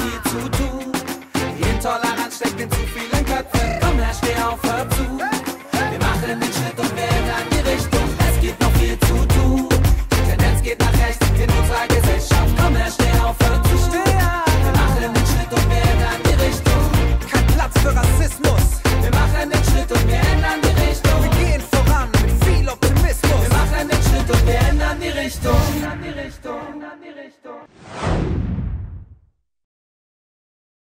viel zu tun. Die Intoleranz steckt in zu vielen Köpfen. Komm her, steh auf, hör zu. Wir machen den Schritt und wir ändern die Richtung. Es gibt noch viel zu tun. Die Tendenz geht nach rechts in unserer Gesellschaft. Komm her, steh auf, hör zu. Wir machen den Schritt und wir ändern die Richtung. Kein Platz für Rassismus. Wir machen den Schritt und wir ändern die Richtung. Wir gehen voran mit viel Optimismus. Wir machen den Schritt und wir ändern die Richtung.